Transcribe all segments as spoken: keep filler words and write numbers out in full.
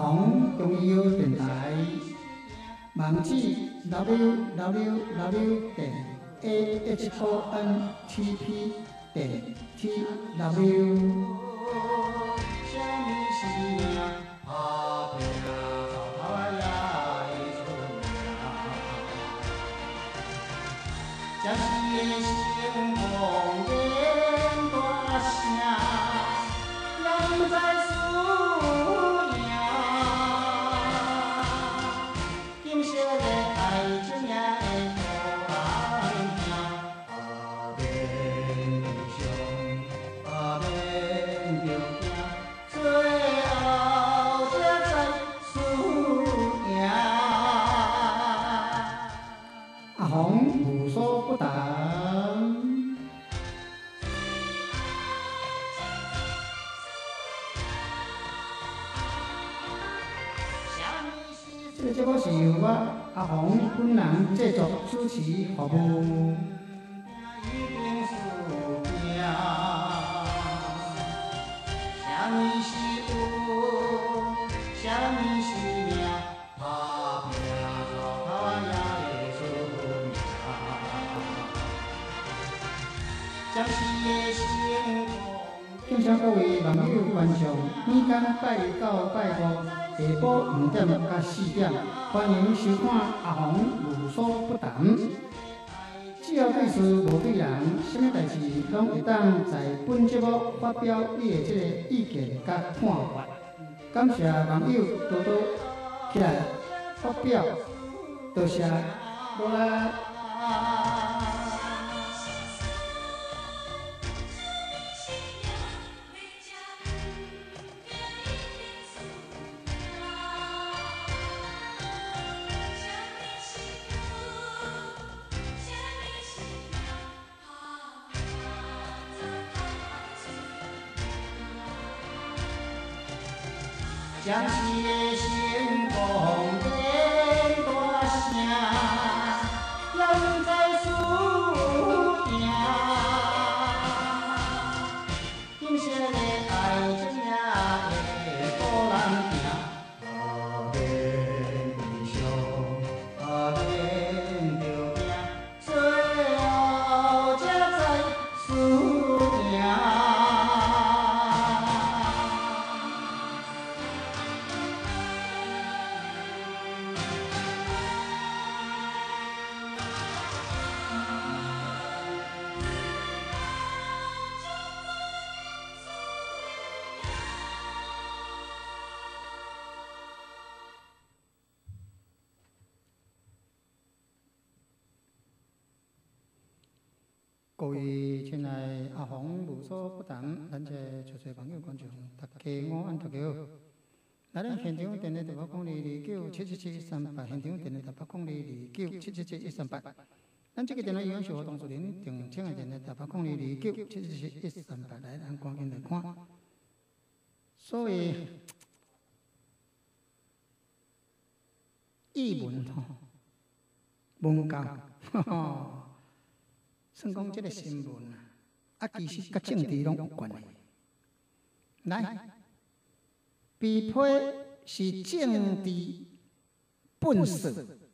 红中央电台，网址 w w w 点 a h o n t p 点 t w。 这是成功演大声，人在输赢。金色的爱情也会互人听，啊免悲伤，啊免着惊，最后才知输赢。 阿红无所不谈。这个节目是由我阿红本人制作、主持、服务。敬请各位网友观众，每天拜一到拜五下晡五点到四点，欢迎收看阿红无所不谈。只要对事无对人，什么代志拢会当在本节目发表你的这个意见甲看法。感谢网友多多起来发表，多谢罗拉。 将士的成功演大声，人在输赢。金色的爱情也会互人听，啊免悲伤，啊免着惊，最后才知输赢。 各位亲爱阿红无所不谈，咱这在座朋友观众，大家午安，大家好。来咱现场电话台北公里二九七七七一三八，现场电话台北公里二九七七七一三八。咱这个电话永远是活动主人，定请的电话台北公里二九七七七一三八，来咱赶紧来看。所以译文吼，文教，吼。算讲这个新闻啊，啊，其实甲政治拢有关系。来，被批是政治本色，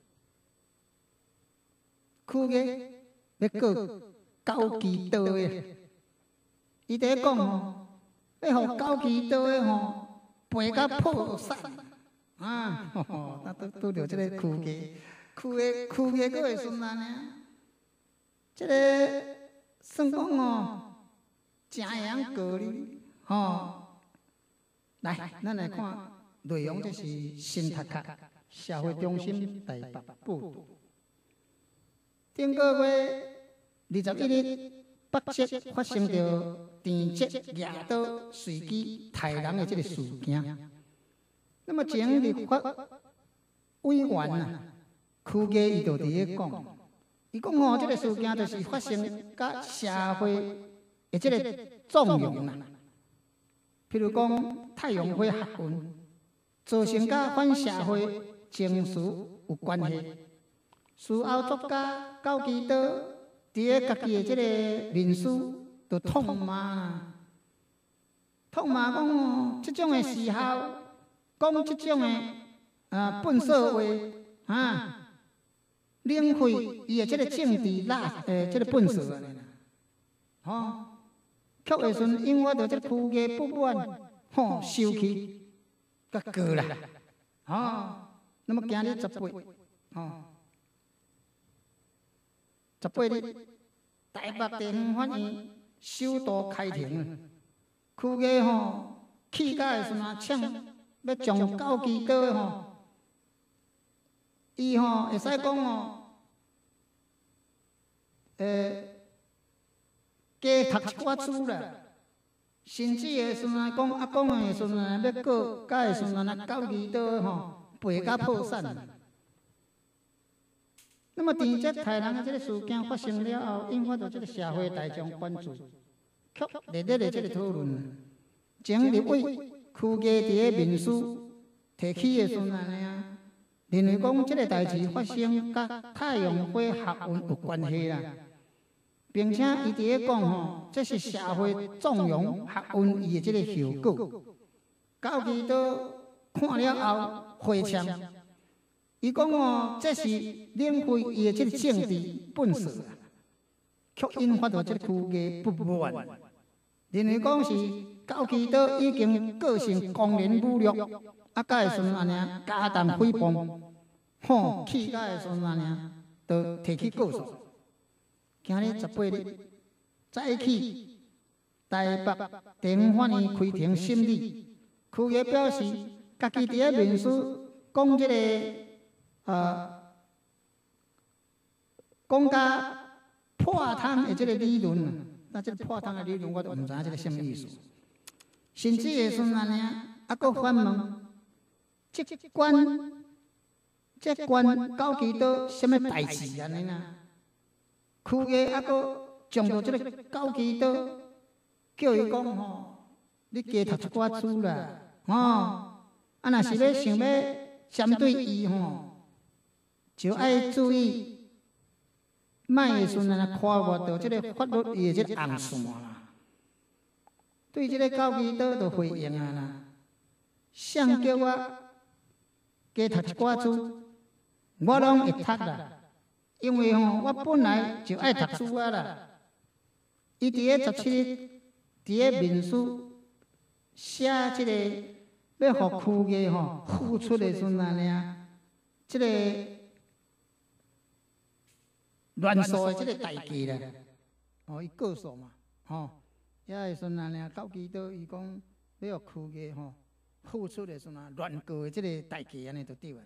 区个要告高基道的，伊伫讲吼，要互高基道的吼赔甲破产啊！吼吼，那拄拄着这个区个，区个区个佫会顺咱呢？这个算讲哦，正样告你吼。来，咱来看内容，这是新塔克社会中心台北报道。顶个月二十一日，北捷发生着电捷压倒随机杀人的这个事件。那么前立法委员啊，区议伊就伫咧讲。伊讲吼，即个事件就是发生甲社会的即个纵容啦，譬如讲太阳花学运，造成甲反社会情绪有关系。事后作家高基道伫咧家己的即个面书，就痛骂，痛骂讲哦，即种的时候讲即种诶啊粪扫话啊，领会伊诶即个政治垃诶即个粪扫安尼啦，吼。曲诶时阵，引发着即个区议不满，吼生气，甲过啦，吼。那么今日十八，吼，十八日，台北地方法院首度开庭，区议吼气甲诶时阵啊，呛要将高基岛诶吼，伊吼会使讲吼，诶。加读一寡书啦，甚至诶时阵讲啊讲诶时阵要告，甲诶时阵啊高基岛吼赔甲破产。那么伫这台南诶这个事件发生了后，引发到这个社会大众关注，却热烈诶这个讨论。前立委区议伫个民书提起诶时阵啊，认为讲这个代志发生甲太阳花学运有关系啦。并且伊伫咧讲吼，这是社会纵容学运伊的即个效果。高基岛看了后回呛，伊讲吼，这是领会伊的即个政治本事，却引发到即个区议不满，认为讲是高基岛已经个性公然侮辱，啊，甲会顺安尼加重诽谤，吼，气甲会顺安尼，就提起告诉。今日十八日，再起台北地方法院开庭审理，区议表示，家己伫咧面书讲即个呃，讲甲破汤的即个理论，那即个破汤的理论我都毋知影即个什么意思。甚至会孙安尼，啊，搁反问，即关即关高基岛什么代志安尼呐？区议啊，搁将到即个高基岛，叫伊讲吼，你加读一寡书啦，吼，啊，若是要想要针对伊吼，就爱注意，莫会顺安尼跨越到即个法律伊的即个红线啦。对即个高基岛就回应啊啦，想叫我加读一寡书，我拢会读啦。因为吼，我本来就爱读书啊啦。伊伫个十七日，伫个民书写即个要互区议吼付出的时阵安尼啊，即个乱数的即个代价啦，哦，伊告诉嘛，吼，遐个时阵安尼啊，高基岛伊讲要互区议吼付出的时阵啊，乱告的即个代价安尼就对啊。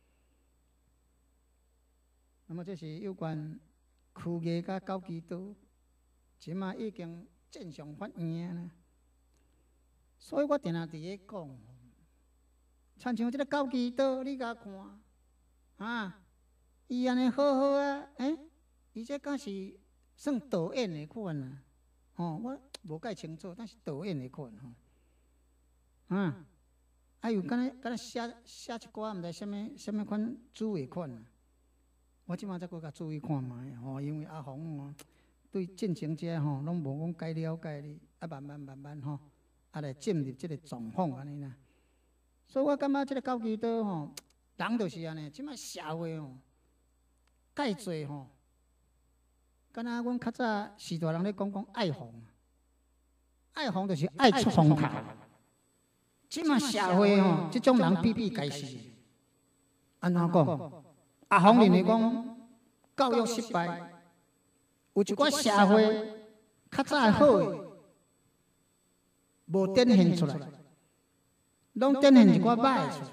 那么这是有关区议甲高基岛，即马已经正常发言啦。所以我定定伫咧讲，亲像即个高基岛，你甲看，啊，伊安尼好好啊，诶，伊这敢是算导演的款啊？吼，我无介清楚，但是导演的款吼，啊，啊有敢若敢若写写一寡毋知什物什物款主的款啊。我即马再搁甲注意看卖吼，因为阿红吼对进程者吼拢无讲介了解哩，啊慢慢慢慢吼，啊来进入即个状况安尼啦。所以我感觉即个高基岛吼，人就是安尼，即马社会吼，介济吼，敢若阮较早时大人咧讲讲爱红，爱红就是爱出风头。即马社会吼，即种人比比皆是，安怎讲？阿红认为讲教育失败，有一寡社会较早好诶，无展现出来，拢展现一寡歹出来。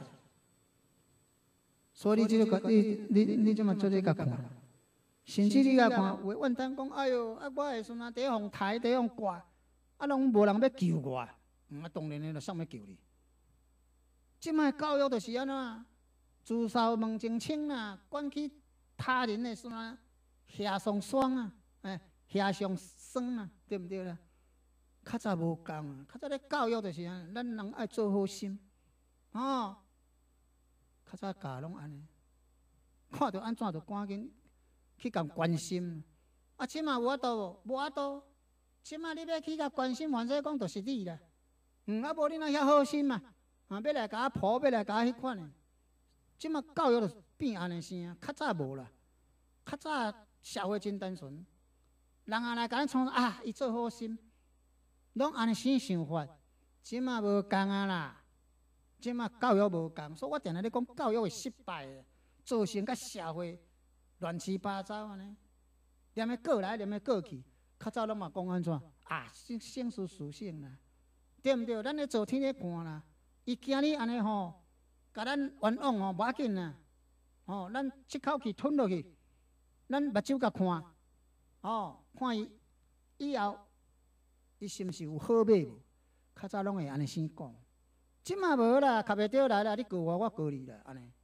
所以你即个你你你即马做这个看，甚至你甲看，有诶怨叹讲，哎哟，啊我诶时阵第一互抬，第一互挂，啊拢无人要救我，啊当然诶，就啥物救你？即摆教育就是安怎？自扫门前清啦，管去他人的什么下上霜啊，哎，下上霜啊，对不对啦？较早无共啊，较早咧教育就是安，咱人爱做好心，哦，较早教拢安尼，看到安怎就赶紧去共关心。啊，即马有法度无？无法度。即马你要去甲关心，反正讲就是你啦。嗯，啊无你哪遐好心嘛？ 啊，要来甲我抱，要来甲我迄款的。即马教育就变安尼生啊，较早无啦，较早社会真单纯，人啊来甲咱创啊，伊做好心，拢安尼生想法。即马无共啊啦，即马教育无共，所以我定定咧讲教育会失败的，造成甲社会乱七八糟安尼，念个过来，念个过去，较早拢嘛讲安怎啊，性性事属性啦，对毋对？咱咧做天咧看啦，伊今日安尼吼。甲咱冤枉吼，无要紧啦，吼，咱一口气吞落去，咱目睭甲看，吼，看伊以后，伊是毋是有好买无？较早拢会安尼先讲，即马无啦，卡袂着来啦，你告我，我告你啦，安尼。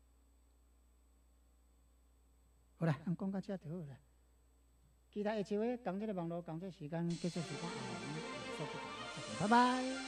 好啦，咱讲到遮就好啦。期待下一回讲这个网络讲这时间，结束时间，拜拜。